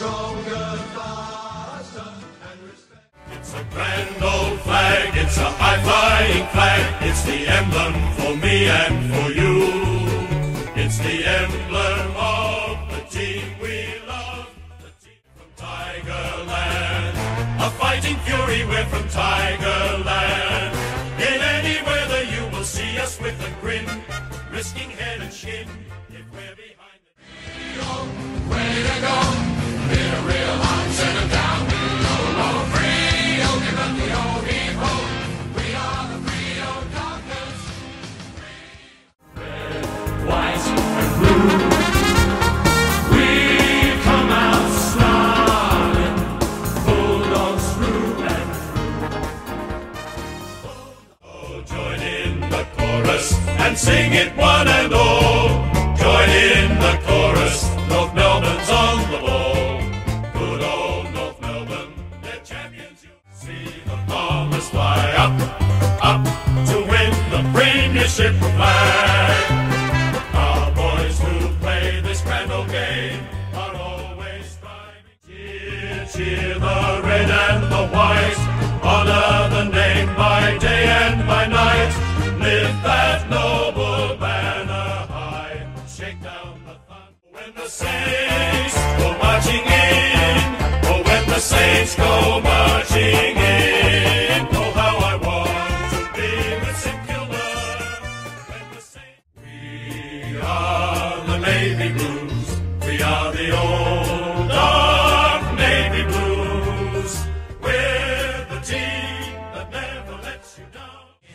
stronger, faster, and respect. It's a grand old flag, it's a high-flying flag. It's the emblem for me and for you. It's the emblem of the team we love, the team from Tigerland. A fighting fury, we're from Tigerland. In any weather you will see us with a grin, risking head and shin if we're behind the... Ready to go, hit a real hot, send them down below, low, free, oh, give them the old heave-ho. We are the Frito Conquers. Red, white, and blue. We come out snarling, bulldogs through and through. Oh, join in the chorus and sing it one and all. Join in the chorus, North Melbourne's on the ball. Good old North Melbourne, they're champions. You see the Bombers fly up, up to win the premiership flag. The Cowboys who play this grand old game are always striving. Cheer, cheer the red and the white, honor the name by day and by night. Lift that noble banner high, shake down the thunder. When the Saints go marching in, oh, when the Saints go marching in, oh, how I want to be with St. Kilda. When the Saints... We are the Navy Blues, we are the old dark Navy Blues. We're the team that never lets you down.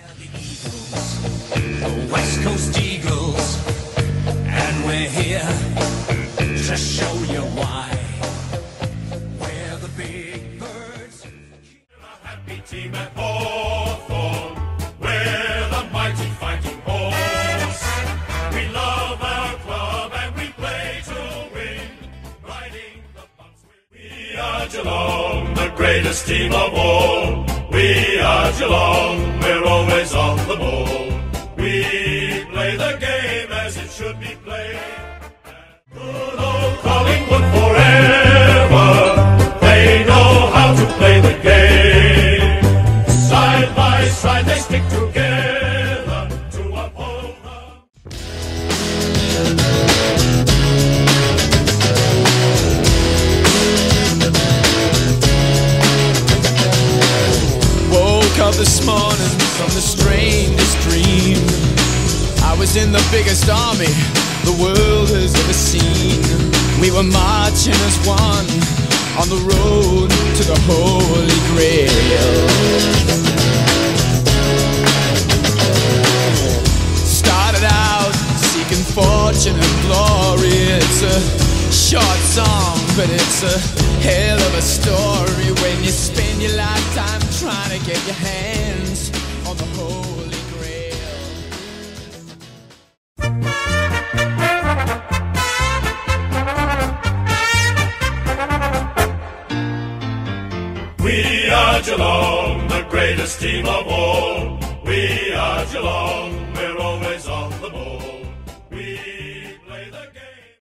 The West Coast Eagles, and we're here to show you why. We're the big birds. A happy team at Hawthorn, we're the mighty fighting horse. We love our club and we play to win, riding the bumps. We are Geelong, the greatest team of all. We are Geelong, we're always on the ball. We play the game as it should be played. Good old Collingwood forever, they know how to play the game. Side by side they stick together to uphold the... Woke up this morning from the strangest dream. I was in the biggest army the world has ever seen. We were marching as one on the road to the Holy Grail. Started out seeking fortune and glory. It's a short song, but it's a hell of a story when you spend your lifetime trying to get your hands on the Holy Grail. We are Geelong, the greatest team of all. We are Geelong.